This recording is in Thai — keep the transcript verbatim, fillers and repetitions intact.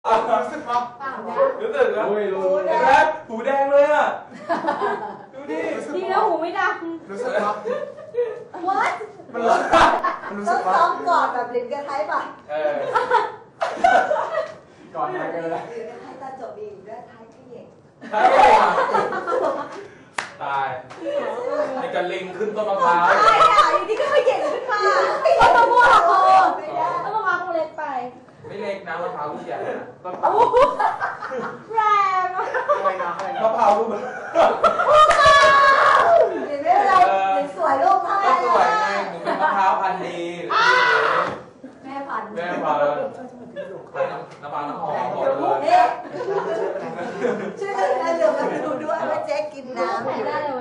รู้สึกปะเปล่านะรู้สึกนะโอ้ยรู้เห็นไหมหูแดงเลยอ่ะดูดิดีแล้วหูไม่ดังรู้สึกปะวัดมันรู้สึกมันรู้ต้สึอก งปะซ้อมก่อนแบบลิ้นกระไทยป่ะเออก่อนหน้ากันเลยลิ้นกระไทยตาจบอีกด้วยท้ายขยิบใช่ตายไอ้กระลิงขึ้นต้นมะพร้าวใช่อ่ะอยู่ดีก็ขยิบขึ้นมาต้นมะม่วงโตไม่ได้ต้นมะพร้าวคงเล็กไปไม่เล็กนะมะพร้าวลูกใหญ่นะต้นเต่าแรงอะไรนะอะไรนะมะพร้าวลูกมันเห็นไหมอะไรเห็นสวยรูปไทยก็สวยไงหนูเป็นมะพร้าวพันธุ์ดีแม่พันธุ์แม่พันธุ์ขายน้ำน้ำปลาน้ำหอมบอกเลยเอ๊ะช่วยกันเดี๋ยวมาดูด้วยว่าเจ๊กินน้ำใส่ได้เลย